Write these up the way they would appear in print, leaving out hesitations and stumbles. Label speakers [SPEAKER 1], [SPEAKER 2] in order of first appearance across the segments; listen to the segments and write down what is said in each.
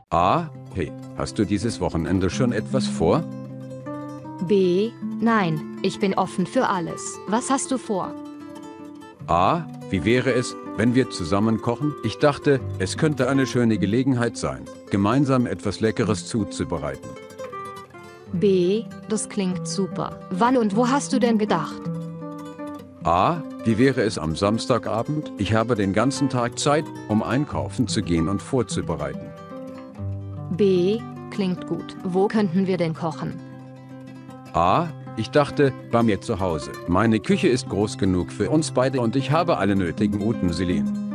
[SPEAKER 1] A. Hey, hast du dieses Wochenende schon etwas vor?
[SPEAKER 2] B. Nein, ich bin offen für alles. Was hast du vor?
[SPEAKER 1] A. Wie wäre es, wenn wir zusammen kochen? Ich dachte, es könnte eine schöne Gelegenheit sein, gemeinsam etwas Leckeres zuzubereiten.
[SPEAKER 2] B. Das klingt super. Wann und wo hast du denn gedacht?
[SPEAKER 1] A. Wie wäre es am Samstagabend? Ich habe den ganzen Tag Zeit, um einkaufen zu gehen und vorzubereiten.
[SPEAKER 2] B. Klingt gut. Wo könnten wir denn kochen?
[SPEAKER 1] A. Ich dachte, bei mir zu Hause. Meine Küche ist groß genug für uns beide und ich habe alle nötigen Utensilien.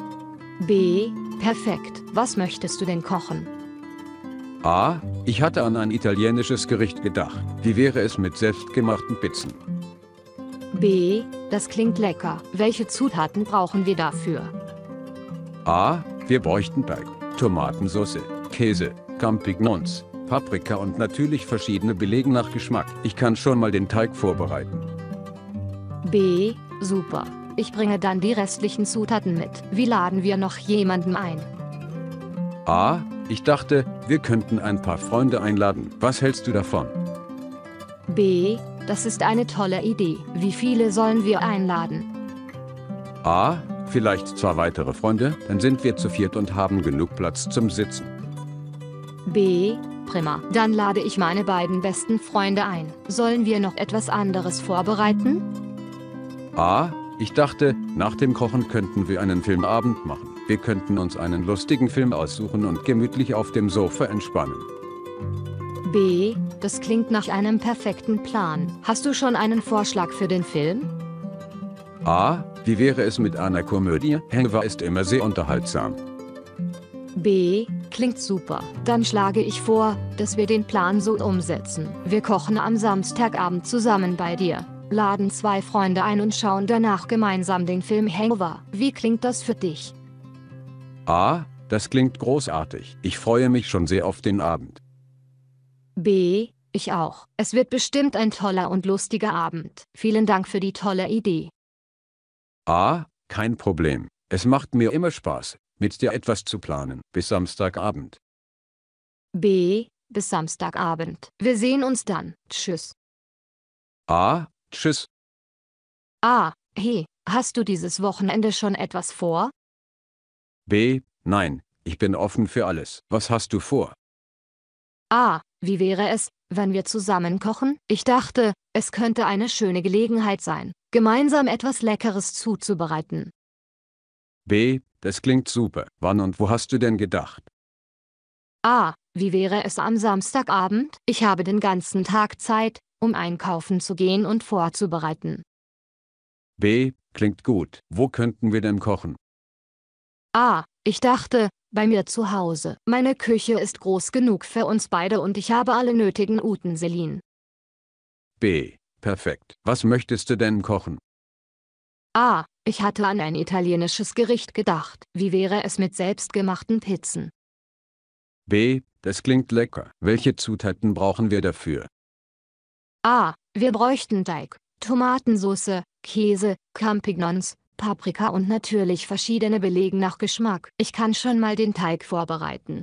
[SPEAKER 2] B. Perfekt. Was möchtest du denn kochen?
[SPEAKER 1] A. Ich hatte an ein italienisches Gericht gedacht. Wie wäre es mit selbstgemachten Pizzen?
[SPEAKER 2] B. Das klingt lecker. Welche Zutaten brauchen wir dafür?
[SPEAKER 1] A. Wir bräuchten Teig, Tomatensauce, Käse, Champignons, Paprika und natürlich verschiedene Belege nach Geschmack. Ich kann schon mal den Teig vorbereiten.
[SPEAKER 2] B. Super. Ich bringe dann die restlichen Zutaten mit. Wie laden wir noch jemanden ein?
[SPEAKER 1] A. Ich dachte, wir könnten ein paar Freunde einladen. Was hältst du davon?
[SPEAKER 2] B. Das ist eine tolle Idee. Wie viele sollen wir einladen?
[SPEAKER 1] A. Vielleicht 2 weitere Freunde, dann sind wir zu viert und haben genug Platz zum Sitzen.
[SPEAKER 2] B. Prima. Dann lade ich meine beiden besten Freunde ein. Sollen wir noch etwas anderes vorbereiten?
[SPEAKER 1] A. Ich dachte, nach dem Kochen könnten wir einen Filmabend machen. Wir könnten uns einen lustigen Film aussuchen und gemütlich auf dem Sofa entspannen.
[SPEAKER 2] B. Das klingt nach einem perfekten Plan. Hast du schon einen Vorschlag für den Film?
[SPEAKER 1] A. Wie wäre es mit einer Komödie? Hangover ist immer sehr unterhaltsam.
[SPEAKER 2] B. Klingt super. Dann schlage ich vor, dass wir den Plan so umsetzen. Wir kochen am Samstagabend zusammen bei dir, laden 2 Freunde ein und schauen danach gemeinsam den Film Hangover. Wie klingt das für dich?
[SPEAKER 1] A. Das klingt großartig. Ich freue mich schon sehr auf den Abend.
[SPEAKER 2] B. Ich auch. Es wird bestimmt ein toller und lustiger Abend. Vielen Dank für die tolle Idee.
[SPEAKER 1] A. Kein Problem. Es macht mir immer Spaß, mit dir etwas zu planen. Bis Samstagabend.
[SPEAKER 2] B. Bis Samstagabend. Wir sehen uns dann. Tschüss.
[SPEAKER 1] A. Tschüss.
[SPEAKER 2] A. Hey, hast du dieses Wochenende schon etwas vor?
[SPEAKER 1] B. Nein, ich bin offen für alles. Was hast du vor?
[SPEAKER 2] A. Wie wäre es, wenn wir zusammen kochen? Ich dachte, es könnte eine schöne Gelegenheit sein, gemeinsam etwas Leckeres zuzubereiten.
[SPEAKER 1] B. Das klingt super. Wann und wo hast du denn gedacht?
[SPEAKER 2] A. Wie wäre es am Samstagabend? Ich habe den ganzen Tag Zeit, um einkaufen zu gehen und vorzubereiten.
[SPEAKER 1] B. Klingt gut. Wo könnten wir denn kochen?
[SPEAKER 2] A. Ich dachte, bei mir zu Hause. Meine Küche ist groß genug für uns beide und ich habe alle nötigen Utensilien.
[SPEAKER 1] B. Perfekt. Was möchtest du denn kochen?
[SPEAKER 2] A. Ich hatte an ein italienisches Gericht gedacht. Wie wäre es mit selbstgemachten Pizzen?
[SPEAKER 1] B. Das klingt lecker. Welche Zutaten brauchen wir dafür?
[SPEAKER 2] A. Wir bräuchten Teig, Tomatensauce, Käse, Champignons, Paprika und natürlich verschiedene Belege nach Geschmack. Ich kann schon mal den Teig vorbereiten.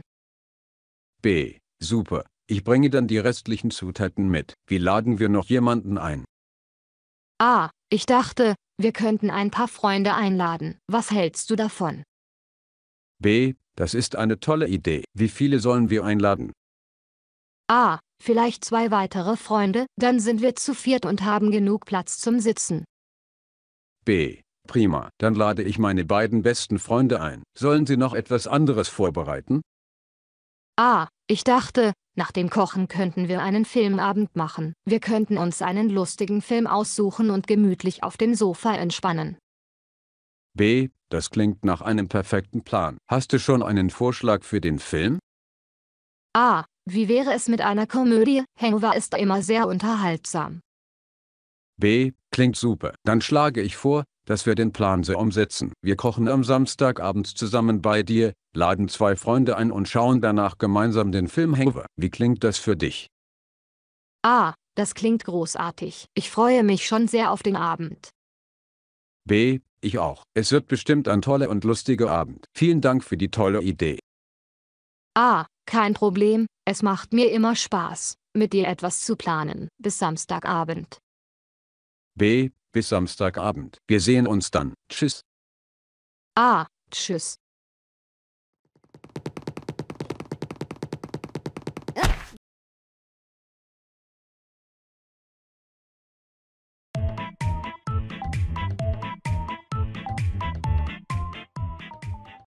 [SPEAKER 1] B. Super. Ich bringe dann die restlichen Zutaten mit. Wie laden wir noch jemanden ein?
[SPEAKER 2] A. Ich dachte, wir könnten ein paar Freunde einladen. Was hältst du davon?
[SPEAKER 1] B. Das ist eine tolle Idee. Wie viele sollen wir einladen?
[SPEAKER 2] A. Vielleicht 2 weitere Freunde, dann sind wir zu viert und haben genug Platz zum Sitzen.
[SPEAKER 1] B. Prima. Dann lade ich meine beiden besten Freunde ein. Sollen sie noch etwas anderes vorbereiten?
[SPEAKER 2] A. Ich dachte, nach dem Kochen könnten wir einen Filmabend machen. Wir könnten uns einen lustigen Film aussuchen und gemütlich auf dem Sofa entspannen.
[SPEAKER 1] B. Das klingt nach einem perfekten Plan. Hast du schon einen Vorschlag für den Film?
[SPEAKER 2] A. Wie wäre es mit einer Komödie? Hangover ist immer sehr unterhaltsam.
[SPEAKER 1] B. Klingt super. Dann schlage ich vor, dass wir den Plan so umsetzen. Wir kochen am Samstagabend zusammen bei dir, laden 2 Freunde ein und schauen danach gemeinsam den Film Hangover. Wie klingt das für dich?
[SPEAKER 2] A. Das klingt großartig. Ich freue mich schon sehr auf den Abend.
[SPEAKER 1] B. Ich auch. Es wird bestimmt ein toller und lustiger Abend. Vielen Dank für die tolle Idee.
[SPEAKER 2] A. Kein Problem, es macht mir immer Spaß, mit dir etwas zu planen. Bis Samstagabend.
[SPEAKER 1] B. Bis Samstagabend. Wir sehen uns dann. Tschüss.
[SPEAKER 2] A. Tschüss.